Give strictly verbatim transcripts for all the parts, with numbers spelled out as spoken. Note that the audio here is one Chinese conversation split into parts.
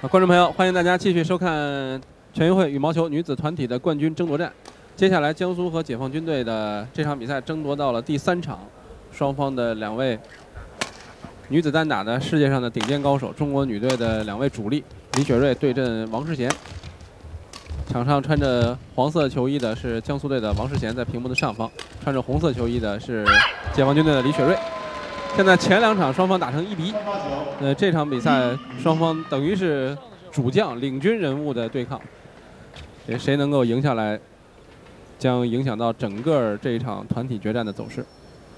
观众朋友，欢迎大家继续收看全运会羽毛球女子团体的冠军争夺战。接下来，江苏和解放军队的这场比赛争夺到了第三场，双方的两位女子单打的世界上的顶尖高手，中国女队的两位主力李雪芮对阵王诗贤。场上穿着黄色球衣的是江苏队的王诗贤，在屏幕的上方；穿着红色球衣的是解放军队的李雪芮。现在前两场双方打成一比一，呃，这场比赛双方等于是主将领军人物的对抗，谁谁能够赢下来，将影响到整个这一场团体决战的走势。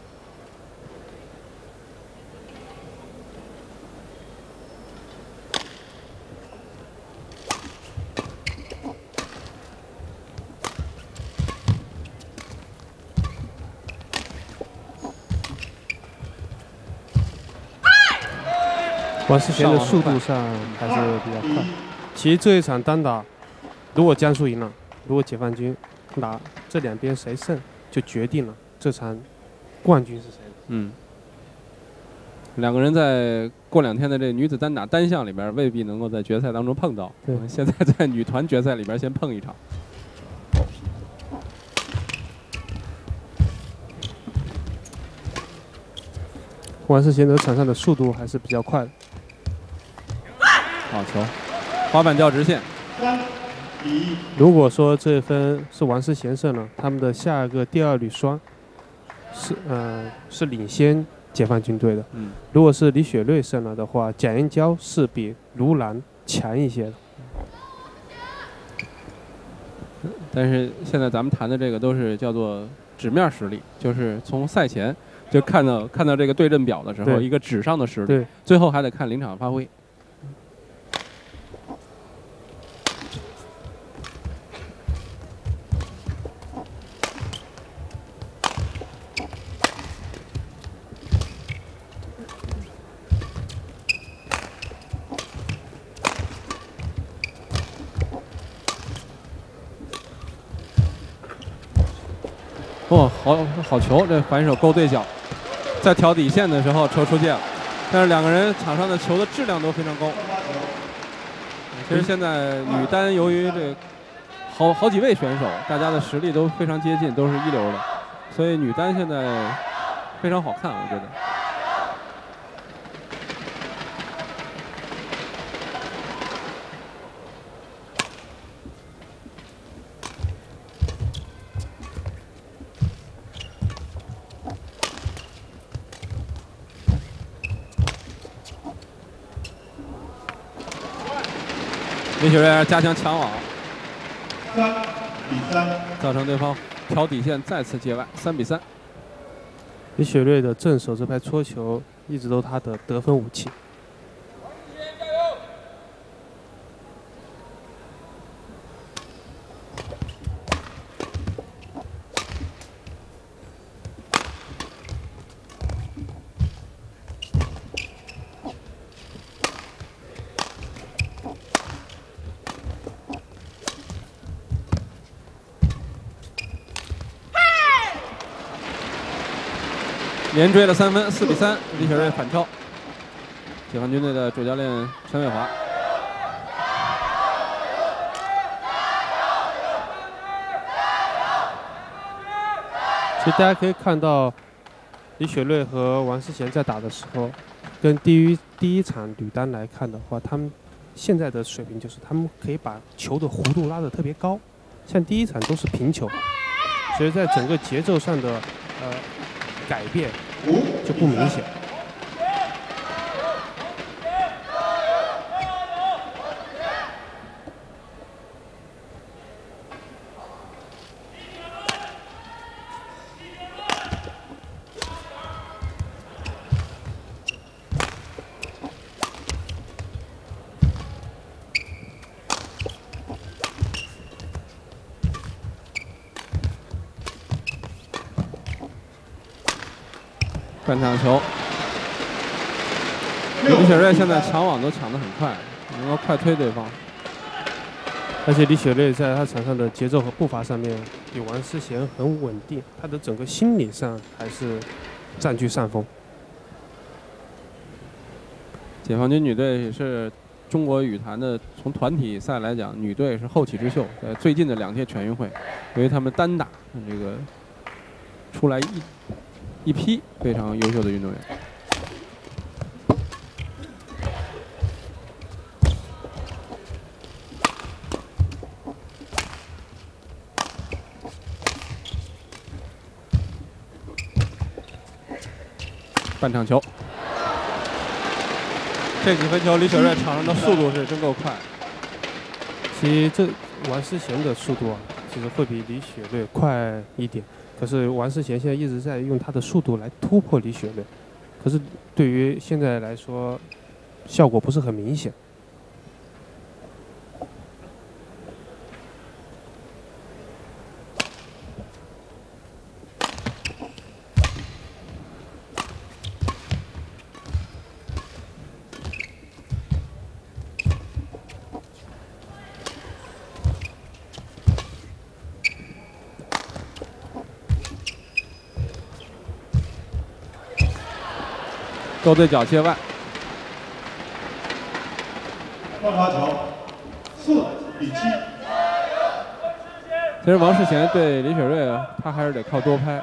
王诗贤的速度上还是比较快。其实这一场单打，如果江苏赢了，如果解放军打，这两边谁胜，就决定了这场冠军是谁的。 嗯，两个人在过两天的这女子单打单项里边，未必能够在决赛当中碰到。 对， 现在在女团决赛里边先碰一场。 王诗贤在场上的速度还是比较快的。 好球，滑板掉直线。 如果说这一分是王诗贤胜了，他们的下一个第二缕双是呃是领先解放军队的。 嗯， 如果是李雪芮胜了的话，蒋燕娇是比卢兰强一些的。 但是现在咱们谈的这个都是叫做纸面实力，就是从赛前就看到看到这个对阵表的时候，一个纸上的实力， 对， 最后还得看临场发挥。哦，好好球！这反手勾对角，在挑底线的时候球出界了，但是两个人场上的球的质量都非常高。其实现在女单由于这好好几位选手，大家的实力都非常接近，都是一流的，所以女单现在非常好看，我觉得。李雪芮加强抢网， 三比三， 造成对方挑底线再次界外，三比三。 李雪芮的正手这拍搓球一直都是他的得分武器。 连追了三分，四比三，李雪芮反超。解放军队的主教练陈伟华。 其实大家可以看到，李雪芮和王诗贤在打的时候，跟第一第一场女单来看的话，他们现在的水平就是他们可以把球的弧度拉得特别高，像第一场都是平球，所以在整个节奏上的呃改变就不明显。 半场球，李雪芮现在抢网都抢得很快，能够快推对方。 而且李雪芮在她场上的节奏和步伐上面比王诗贤很稳定，她的整个心理上还是占据上风。 解放军女队也是中国羽坛的从团体赛来讲，女队是后起之秀。在最近的两届全运会，由于他们单打这个出来一一批非常优秀的运动员。半场球，这几分球李雪芮场上的速度是真够快。 其实这王诗贤的速度啊，其实会比李雪芮快一点。可是王诗贤现在一直在用他的速度来突破李雪芮，可是对于现在来说，效果不是很明显。 勾对角切外， 万花球，四比七。 其实王诗贤对李雪芮，他还是得靠多拍。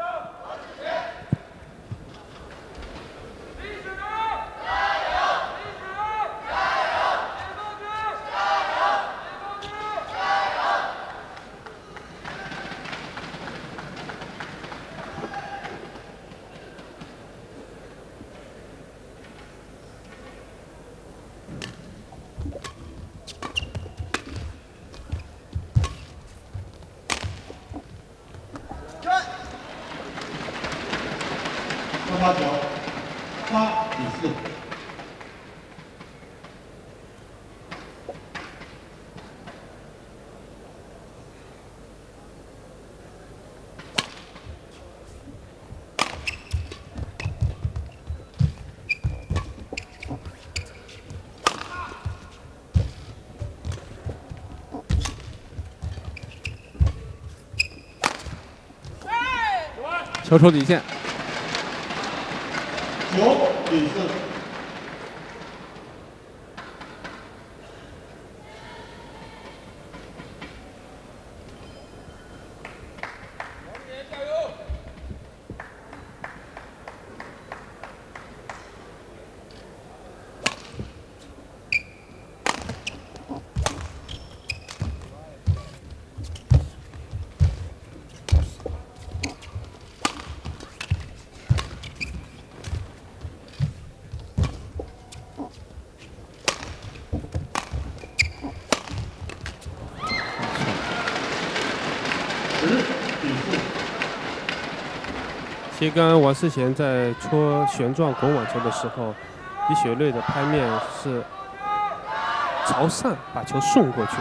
万花球，八比四。 球出底线， 九比四。 其实刚刚王诗贤在戳旋转滚网球的时候，李雪芮的拍面是朝上把球送过去。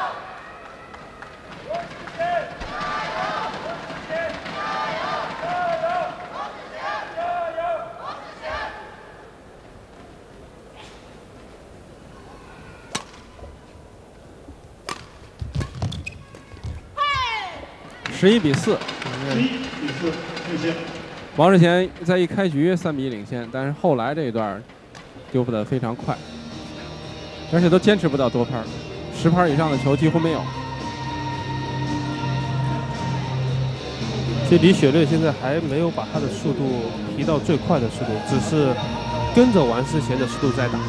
十一比四。 十一比四，领先。 王诗贤在一开局三比一领先，但是后来这一段丢得非常快，而且都坚持不到多拍，十拍以上的球几乎没有。 其实李雪芮现在还没有把她的速度提到最快的速度，只是跟着王诗贤的速度在打。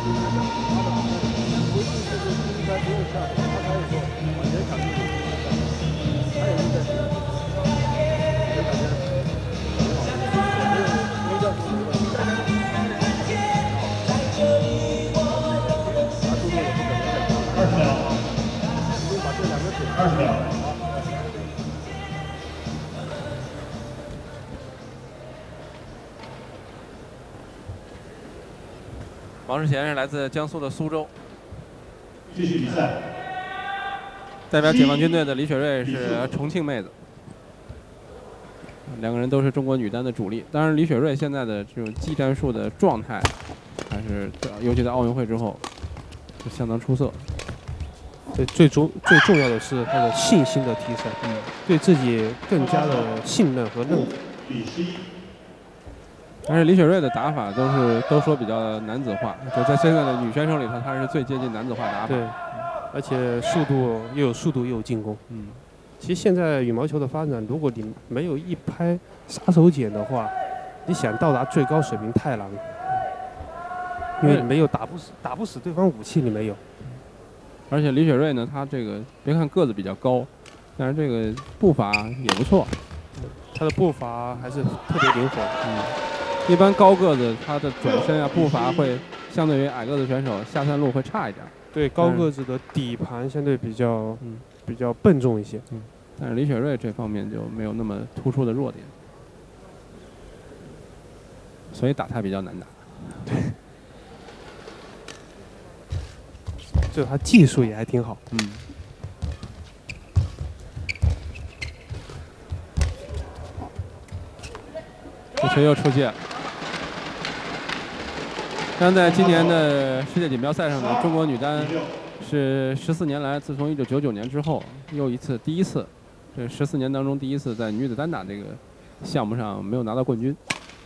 二十秒，二十秒。 王诗贤是来自江苏的苏州， 继续比赛。 代表解放军队的李雪芮是重庆妹子，两个人都是中国女单的主力。当然，李雪芮现在的这种技战术的状态，还是尤其在奥运会之后，是相当出色。 对，最重最重要的是他的信心的提升，嗯，对自己更加的信任和认可。 比十一。 但是李雪芮的打法都是都说比较男子化，就在现在的女选手里头，她是最接近男子化打法。 对，而且速度又有速度又有进攻。 嗯， 其实现在羽毛球的发展，如果你没有一拍杀手锏的话，你想到达最高水平太难了，因为你没有打不死打不死对方武器，你没有。 而且李雪芮呢，她这个别看个子比较高，但是这个步伐也不错， 她的步伐还是特别灵活。 嗯，一般高个子她的转身啊步伐会相对于矮个子选手下三路会差一点。 对，高个子的底盘相对比较嗯比较笨重一些。 嗯，但是李雪芮这方面就没有那么突出的弱点，所以打她比较难打。 对。就他技术也还挺好， 嗯。这球又出界了。但在今年的世界锦标赛上呢，中国女单是十四年来，自从一九九九年之后，又一次第一次，这十四年当中第一次在女子单打这个项目上没有拿到冠军。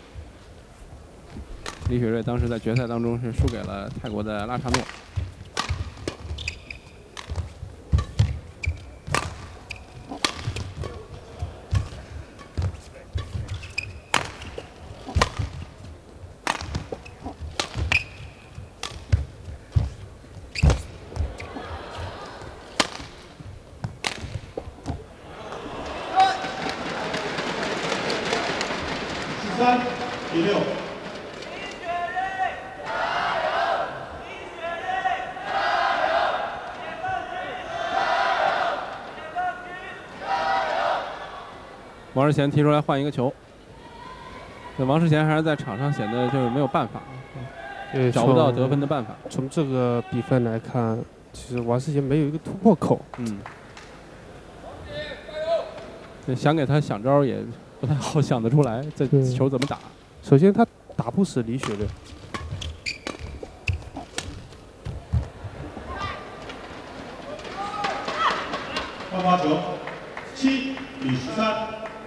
李雪芮当时在决赛当中是输给了泰国的拉查诺。 三比六。 王世贤提出来换一个球，这王世贤还是在场上显得就是没有办法， 对， 找不到得分的办法。 从这个比分来看，其实王世贤没有一个突破口。 嗯，想给他想招也不太好想得出来，这球怎么打？ 首先他打不死李雪芮。 换发球，七比十三。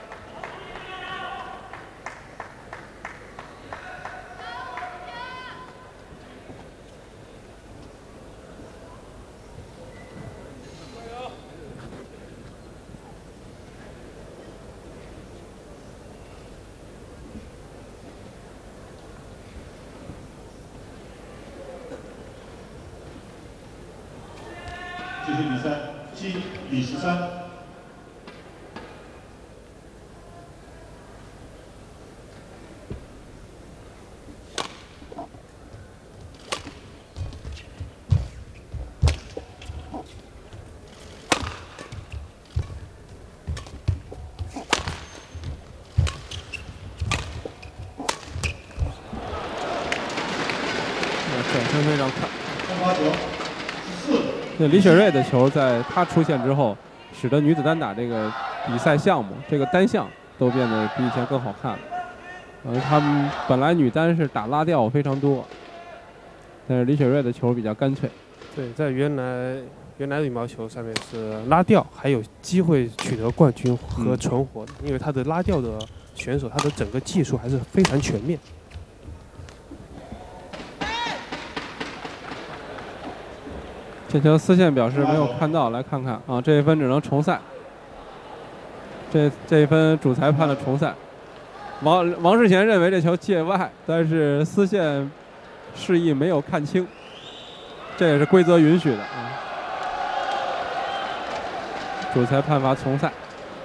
继续比赛，七比十三。 转身非常快。 换发球，四。 那李雪芮的球在她出现之后，使得女子单打这个比赛项目这个单项都变得比以前更好看了。呃，他们本来女单是打拉吊非常多，但是李雪芮的球比较干脆。 对，在原来原来羽毛球上面是拉吊，还有机会取得冠军和存活的，嗯、因为他的拉吊的选手，他的整个技术还是非常全面。 这球丝线表示没有看到，来看看啊，这一分只能重赛。这这一分主裁判了重赛。王王世贤认为这球界外，但是丝线示意没有看清，这也是规则允许的啊。主裁判罚重赛。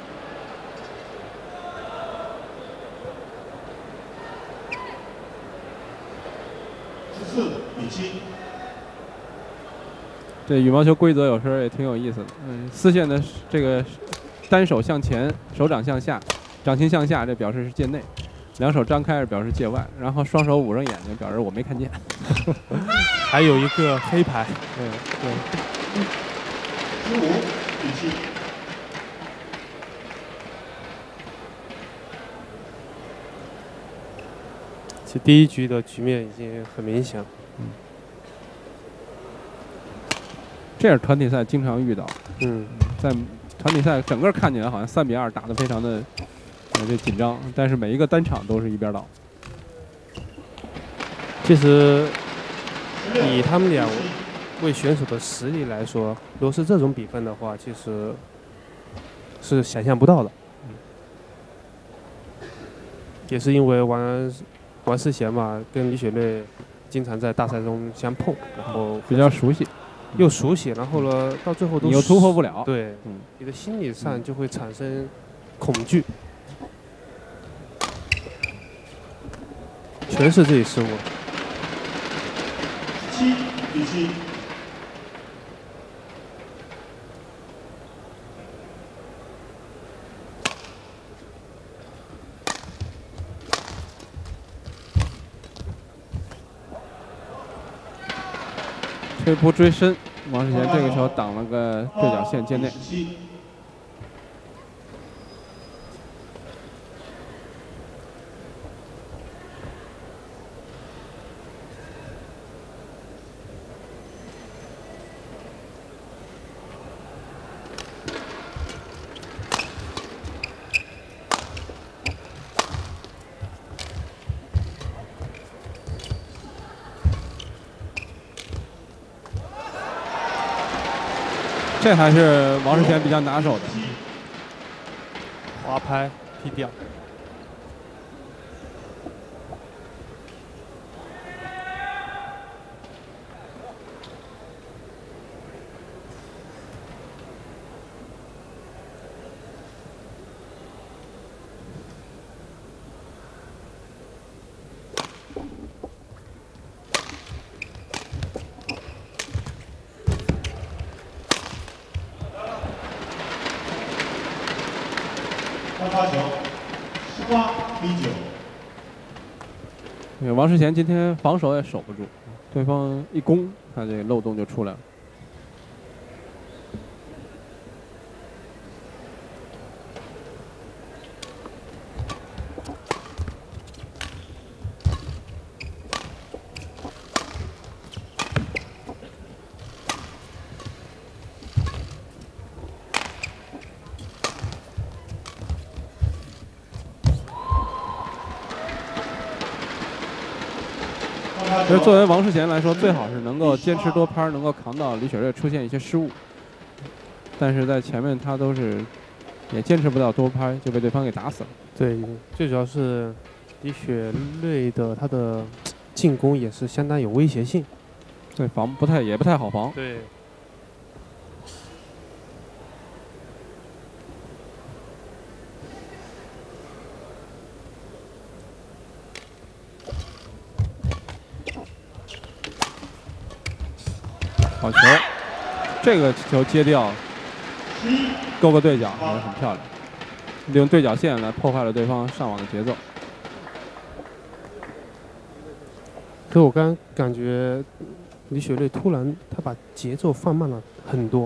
十四比七。 这羽毛球规则有时候也挺有意思的，嗯，丝线的这个单手向前，手掌向下，掌心向下，这表示是界内；两手张开是表示界外，然后双手捂上眼睛，表示我没看见。 还有一个黑牌， 对对。 十五比七。 其实第一局的局面已经很明显了。嗯。 这是团体赛经常遇到， 嗯， 在团体赛整个看起来好像三比二打得非常的呃这紧张，但是每一个单场都是一边倒。 其实以他们两位选手的实力来说，如果是这种比分的话，其实是想象不到的。也是因为王王世贤嘛，跟李雪芮经常在大赛中相碰，然后比较熟悉， 又熟悉，然后呢，到最后都你又突破不了。 对， 嗯， 你的心理上就会产生恐惧，全是自己失误。 七比七。 推扑追身，王世贤这个球挡了个对角线界内。这还是王世贤比较拿手的， 滑拍踢掉。 发球，十八比九。 王世贤今天防守也守不住，对方一攻，他这漏洞就出来了。其实作为王世贤来说，最好是能够坚持多拍，能够扛到李雪芮出现一些失误。但是在前面他都是也坚持不到多拍，就被对方给打死了。 对，最主要是李雪芮的他的进攻也是相当有威胁性， 对，防不太也不太好防。 对。 好球，这个球接掉，勾个对角还是很漂亮，利用对角线来破坏了对方上网的节奏。 可我刚感觉李雪芮突然他把节奏放慢了很多。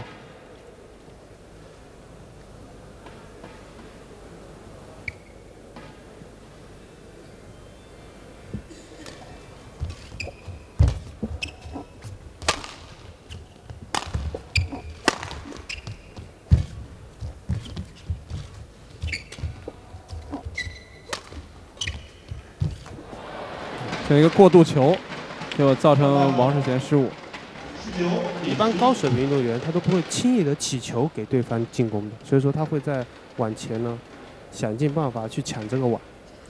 这一个过渡球，就造成王世贤失误。 一般高水平运动员他都不会轻易的起球给对方进攻的，所以说他会在网前呢想尽办法去抢这个网。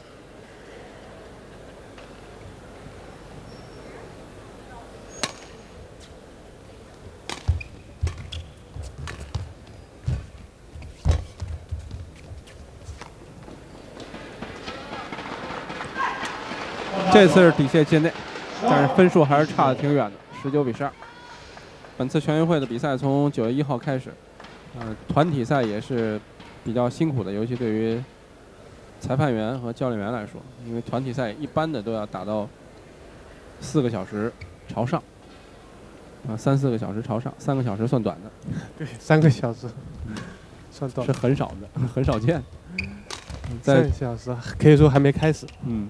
这次是底线界内，但是分数还是差的挺远的，十九比十二。本次全运会的比赛从九月一号开始，呃，团体赛也是比较辛苦的，尤其对于裁判员和教练员来说，因为团体赛一般的都要打到四个小时朝上，啊，三四个小时朝上，三个小时算短的。 对，三个小时算短， 是很少的，很少见。 三个小时可以说还没开始。 嗯。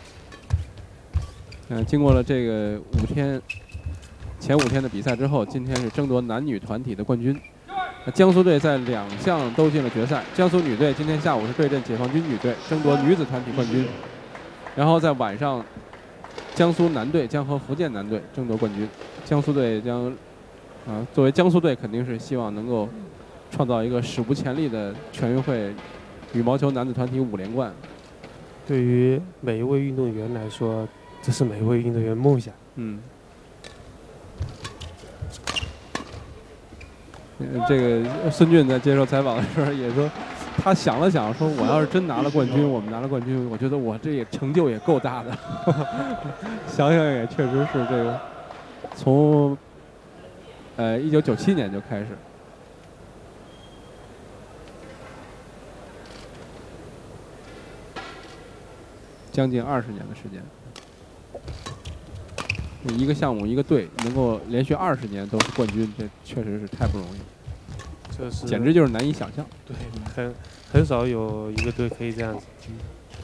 嗯、呃，经过了这个五天前五天的比赛之后，今天是争夺男女团体的冠军。那江苏队在两项都进了决赛，江苏女队今天下午是对阵解放军女队，争夺女子团体冠军。然后在晚上江苏男队将和福建男队争夺冠军。江苏队将，啊，作为江苏队肯定是希望能够创造一个史无前例的全运会羽毛球男子团体五连冠。 对于每一位运动员来说，这是每一位运动员梦想。 嗯。这个孙俊在接受采访的时候也说，他想了想，说我要是真拿了冠军，我们拿了冠军，我觉得我这也成就也够大的。想想也确实是这个，从呃一九九七年就开始，将近二十年的时间。一个项目一个队能够连续二十年都是冠军，这确实是太不容易， 这是简直就是难以想象。 对，很很少有一个队可以这样子。嗯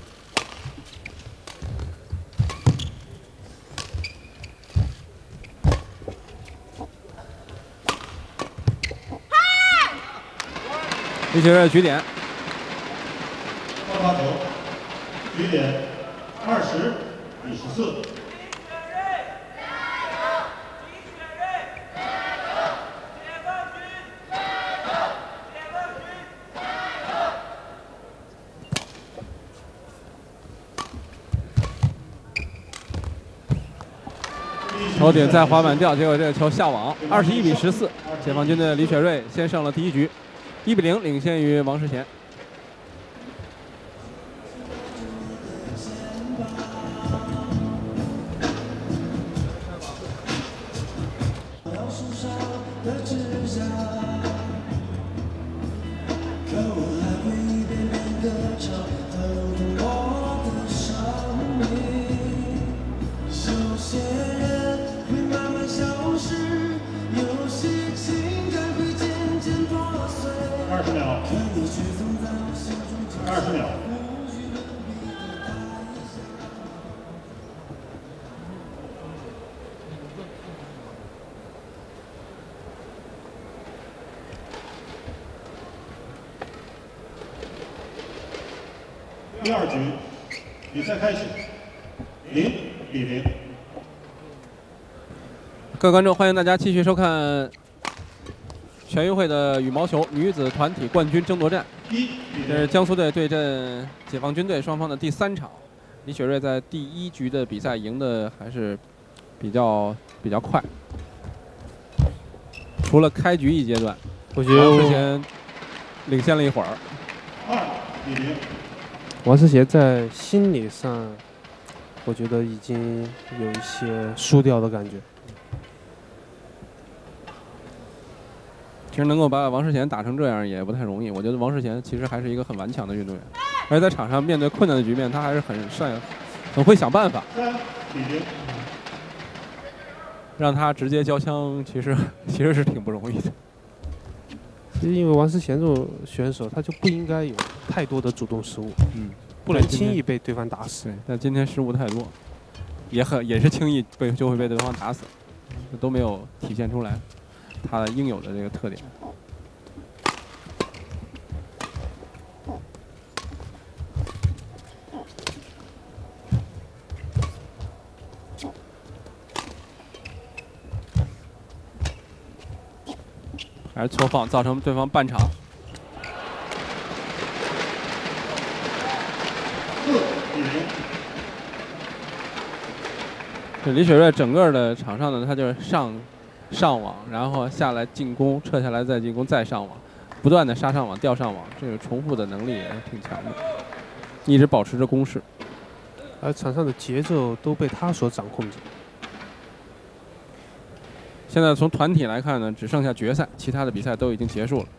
李雪芮举点， 双发球，举点，二十比十四。 头顶在滑板吊，结果这个球下网，二十一比十四。解放军的李雪芮先胜了第一局，一比零领先于王世贤。 二十秒，二十秒。第二局，比赛开始，零比零。 各位观众，欢迎大家继续收看全运会的羽毛球女子团体冠军争夺战。这是江苏队对阵解放军队双方的第三场。李雪芮在第一局的比赛赢的还是比较比较快，除了开局一阶段， 我觉得王世贤领先了一会儿。 二比零。 王世贤在心理上，我觉得已经有一些输掉的感觉。 其实能够把王世贤打成这样也不太容易。我觉得王世贤其实还是一个很顽强的运动员，而且在场上面对困难的局面，他还是很善、很会想办法。 三比零。 让他直接交枪，其实其实是挺不容易的。 其实因为王世贤这种选手，他就不应该有太多的主动失误， 嗯， 不能轻易被对方打死。 对，但今天失误太多，也很也是轻易被就会被对方打死，都没有体现出来他应有的这个特点。还是错放，造成对方半场。 四比零。 这李雪芮整个的场上呢，他就是上上网，然后下来进攻，撤下来再进攻，再上网，不断的杀上网、吊上网，这个重复的能力也挺强的，一直保持着攻势。 而场上的节奏都被他所掌控着。 现在从团体来看呢，只剩下决赛，其他的比赛都已经结束了。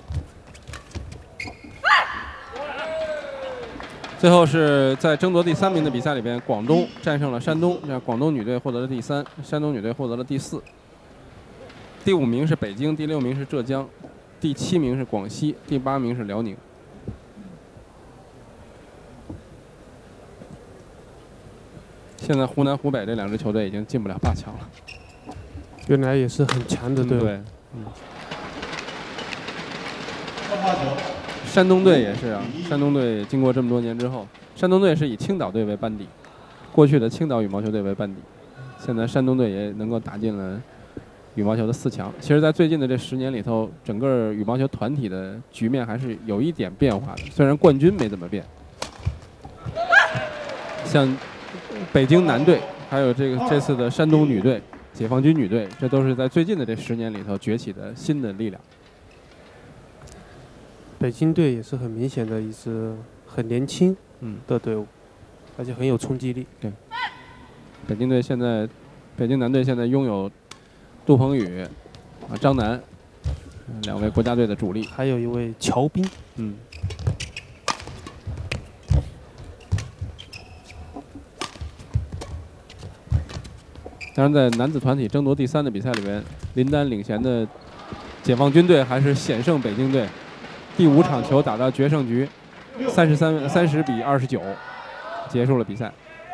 最后是在争夺第三名的比赛里边，广东战胜了山东，让广东女队获得了第三，山东女队获得了第四。第五名是北京，第六名是浙江，第七名是广西，第八名是辽宁。现在湖南、湖北这两支球队已经进不了八强了。 原来也是很强的队伍。 对， 嗯。 双发球。 山东队也是啊，山东队经过这么多年之后，山东队是以青岛队为班底， 过去的青岛羽毛球队为班底，现在山东队也能够打进了羽毛球的四强。其实，在最近的这十年里头，整个羽毛球团体的局面还是有一点变化的，虽然冠军没怎么变。像北京男队，还有这个这次的山东女队、解放军女队，这都是在最近的这十年里头崛起的新的力量。 北京队也是很明显的一支很年轻的队伍，嗯、而且很有冲击力。 对，北京队现在，北京男队现在拥有杜鹏宇、啊张楠两位国家队的主力， 还有一位乔斌。 嗯。当然，在男子团体争夺第三的比赛里边，林丹领衔的解放军队还是险胜北京队。第五场球打到决胜局，三十三三十比二十九，结束了比赛。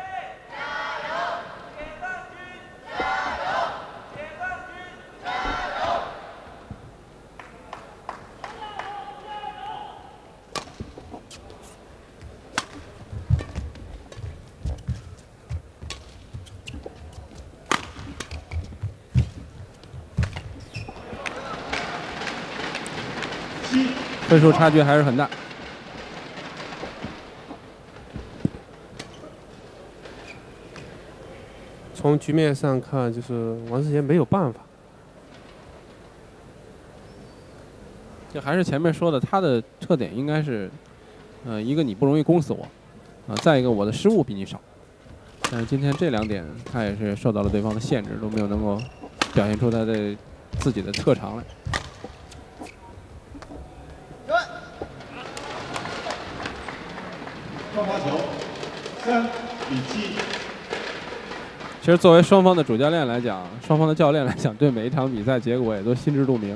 分数差距还是很大。 从局面上看，就是王世贤没有办法。 就还是前面说的，他的特点应该是，呃，一个你不容易攻死我，啊、呃，再一个我的失误比你少。但是今天这两点，他也是受到了对方的限制，都没有能够表现出他的自己的特长来。 双发球，三比七。 其实作为双方的主教练来讲，双方的教练来讲，对每一场比赛结果也都心知肚明，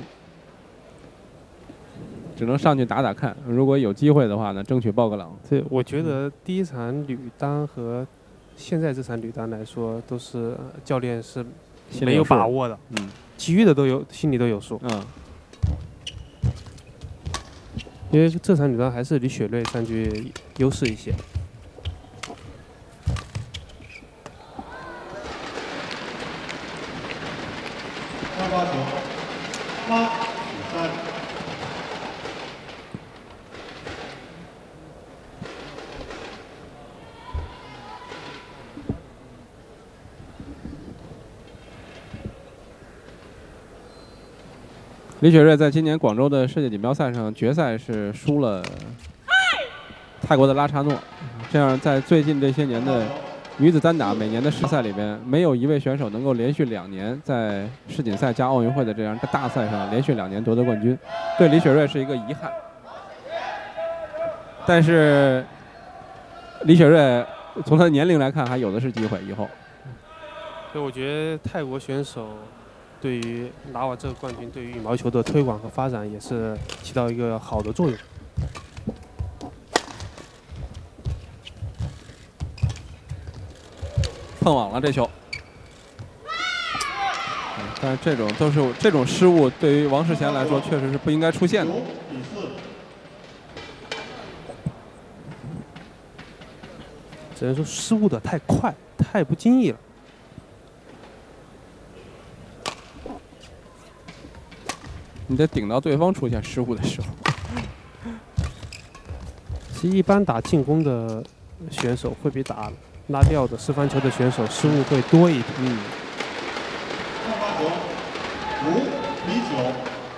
只能上去打打看。如果有机会的话呢，争取爆个冷。 对，我觉得第一场女单和现在这场女单来说，都是教练是没有把握的。 嗯， 其余的都有，心里都有数。 嗯。 因为这场女单还是李雪芮占据优势一些。 双发球，八比三。 李雪芮在今年广州的世界锦标赛上决赛是输了泰国的拉查诺，这样在最近这些年的女子单打每年的世赛里边，没有一位选手能够连续两年在世锦赛加奥运会的这样的大赛上连续两年夺得冠军，对李雪芮是一个遗憾。但是李雪芮从她的年龄来看，还有的是机会以后。 所以我觉得泰国选手对于拿完这个冠军，对于羽毛球的推广和发展也是起到一个好的作用。 碰网了这球，但是这种都是这种失误，对于王世贤来说确实是不应该出现的。 只能说失误的太快，太不经意了。 你得顶到对方出现失误的时候。 其实一般打进攻的选手会比打拉吊的示范球的选手失误会多一点。 嗯。 双发球，五比九。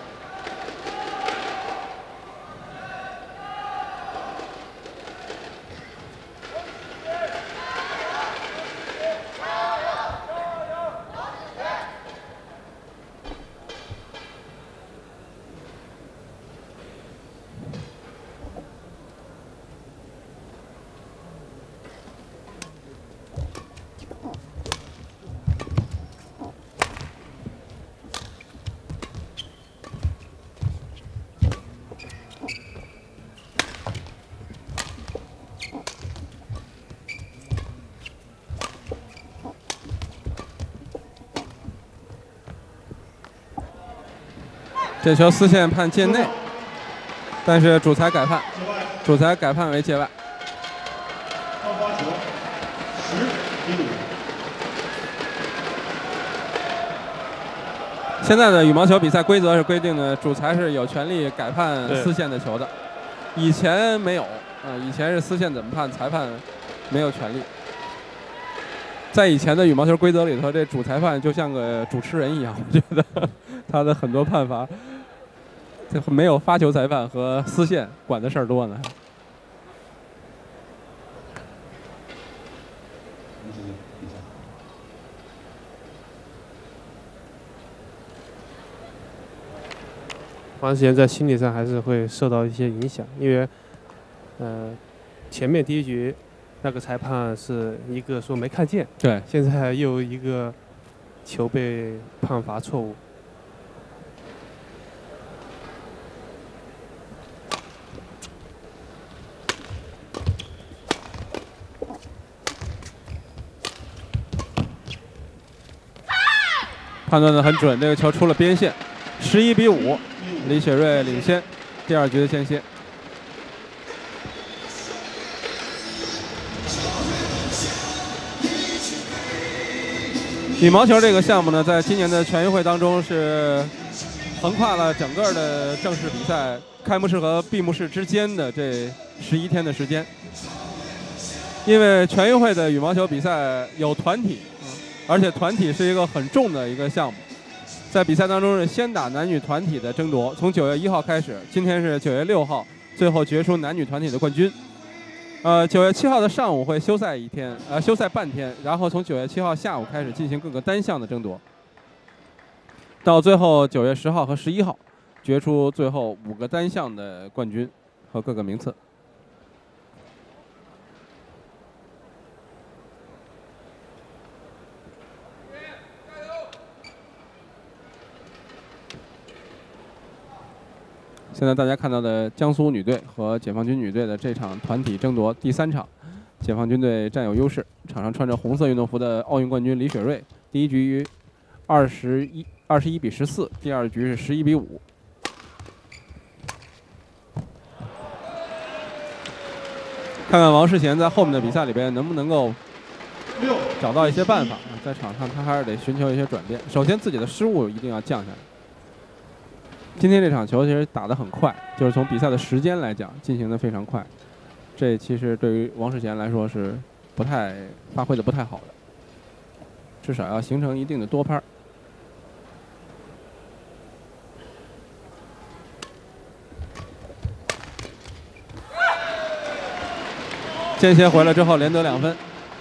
这球丝线判界内，但是主裁改判，主裁改判为界外。 双发球，十比五。 现在的羽毛球比赛规则是规定的，主裁是有权利改判丝线的球的，以前没有啊、呃，以前是丝线怎么判，裁判没有权利。在以前的羽毛球规则里头，这主裁判就像个主持人一样，我觉得他的很多判罚，这没有发球裁判和丝线管的事儿多呢。 王世贤在心理上还是会受到一些影响，因为，呃，前面第一局那个裁判是一个说没看见， 对， 现在又一个球被判罚错误。 判断的很准，这个球出了边线，十一比五。李雪芮领先，第二局的间歇。羽毛球这个项目呢，在今年的全运会当中是横跨了整个的正式比赛开幕式和闭幕式之间的这十一天的时间。因为全运会的羽毛球比赛有团体，而且团体是一个很重的一个项目。在比赛当中是先打男女团体的争夺，从九月一号开始，今天是九月六号，最后决出男女团体的冠军。呃，九月七号的上午会休赛一天，呃，休赛半天，然后从九月七号下午开始进行各个单项的争夺，到最后九月十号和十一号，决出最后五个单项的冠军和各个名次。现在大家看到的江苏女队和解放军女队的这场团体争夺第三场，解放军队占有优势。场上穿着红色运动服的奥运冠军李雪芮，第一局二十一二十一比十四，第二局是十一比五。看看王世贤在后面的比赛里边能不能够找到一些办法，在场上他还是得寻求一些转变。首先自己的失误一定要降下来。今天这场球其实打得很快，就是从比赛的时间来讲进行的非常快，这其实对于王世贤来说是不太发挥的不太好的，至少要形成一定的多拍。间歇回来之后连得两分。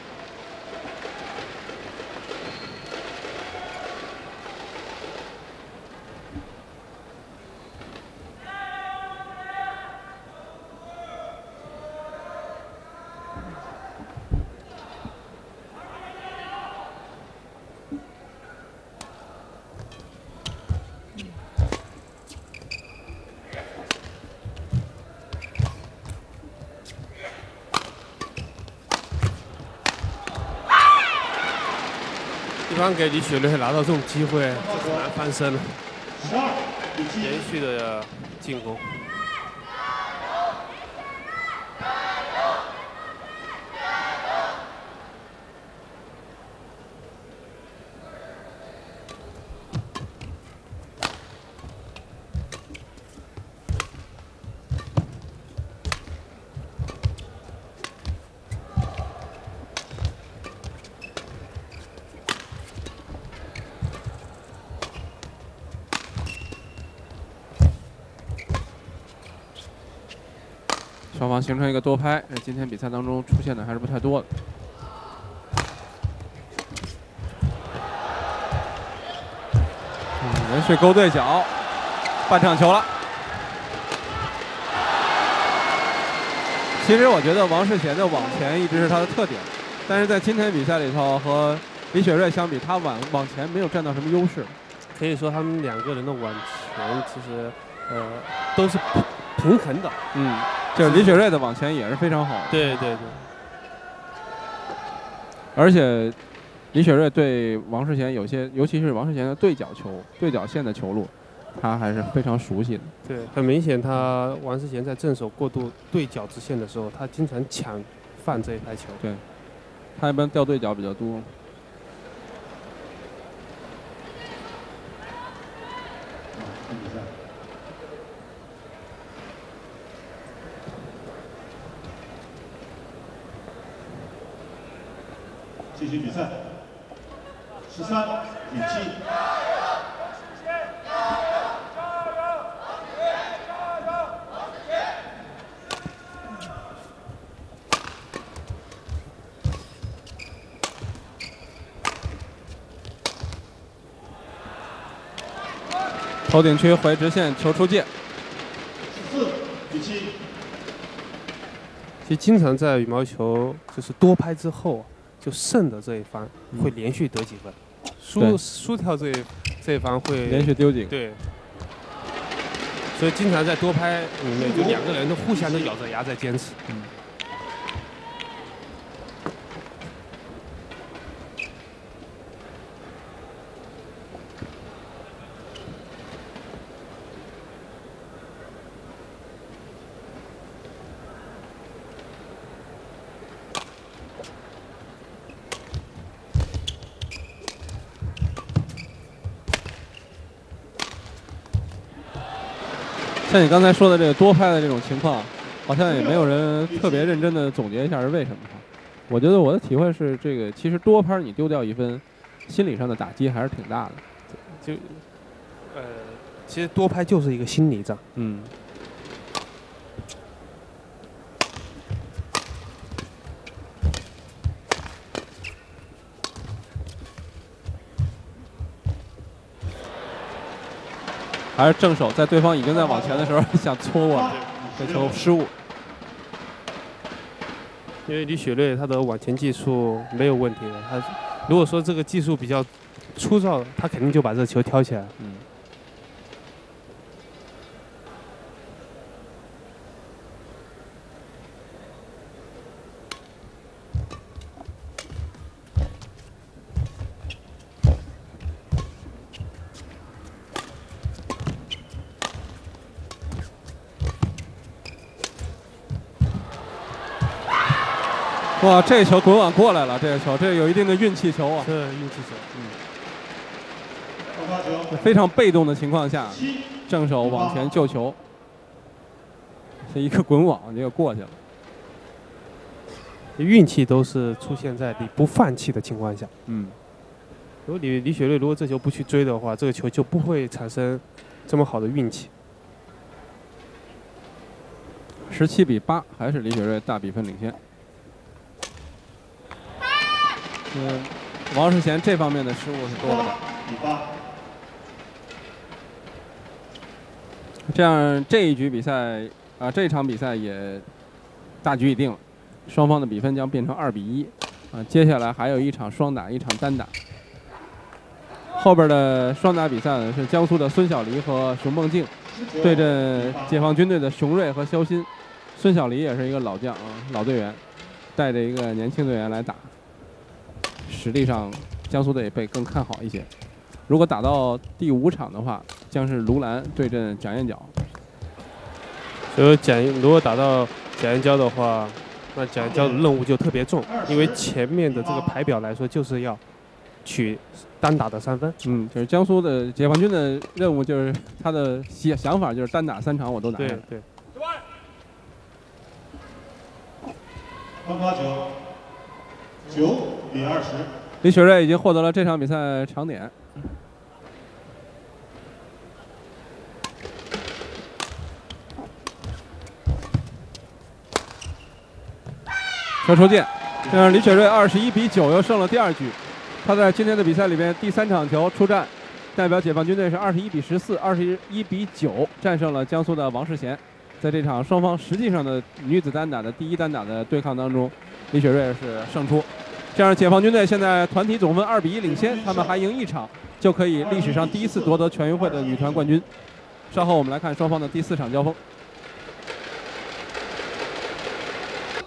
一般给李雪芮拿到这种机会，很难翻身了。连续的进攻。双方形成一个多拍，今天比赛当中出现的还是不太多的。嗯，连续勾对角，半场球了。其实我觉得王世贤的往前一直是他的特点，但是在今天比赛里头和李雪芮相比，他往往前没有占到什么优势。 可以说他们两个人的往前其实呃都是平衡的。嗯。就是李雪芮的往前也是非常好的，对对对。而且李雪芮对王世贤有些，尤其是王世贤的对角球、对角线的球路，他还是非常熟悉的。对，很明显，他王世贤在正手过渡对角直线的时候，他经常抢犯这一拍球。对。 他一般掉对角比较多。 继续比赛，十三比七。 头顶区回直线，球出界。 十四比七。 其实经常在羽毛球就是多拍之后，就胜的这一方会连续得几分，输输掉这一这一方会连续丢几个。 对。所以经常在多拍里面，就两个人都互相都咬着牙在坚持。嗯。 像你刚才说的这个多拍的这种情况，好像也没有人特别认真的总结一下是为什么。我觉得我的体会是，这个其实多拍你丢掉一分，心理上的打击还是挺大的。 就，呃，其实多拍就是一个心理战。 嗯。还是正手，在对方已经在往前的时候想搓我了，这球失误。 因为李雪芮她的往前技术没有问题的，她如果说这个技术比较粗糙，她肯定就把这个球挑起来。 嗯。哇，这球滚网过来了，这个球，这有一定的运气球啊。 是运气球， 嗯。非常被动的情况下，正手往前救球，是一个滚网，这个过去了。 运气都是出现在你不放弃的情况下。 嗯。 如果李李雪芮如果这球不去追的话，这个球就不会产生这么好的运气。 十七比八，还是李雪芮大比分领先。嗯，王世贤这方面的失误是多的。这样这一局比赛啊，这场比赛也大局已定了，双方的比分将变成二比一。啊，接下来还有一场双打，一场单打。后边的双打比赛呢是江苏的孙晓黎和熊梦静对阵解放军队的熊睿和肖鑫。孙晓黎也是一个老将啊，老队员，带着一个年轻队员来打。实力上，江苏队被更看好一些。如果打到第五场的话，将是卢兰对阵蒋彦角。 所以蒋如果打到蒋彦交的话，那蒋彦交的任务就特别重，因为前面的这个排表来说就是要取单打的三分。 嗯，就是江苏的解放军的任务，就是他的想想法就是单打三场我都拿下。 对对。 颁发球。九比二十， 李雪芮已经获得了这场比赛长点。球出界，这样李雪芮二十一比九又胜了第二局。她在今天的比赛里边第三场球出战，代表解放军队是二十一比十四、二十一比九战胜了江苏的王世贤。在这场双方实际上的女子单打的第一单打的对抗当中，李雪芮是胜出。这样，解放军队现在团体总分二比一领先，他们还赢一场，就可以历史上第一次夺得全运会的女团冠军。稍后我们来看双方的第四场交锋。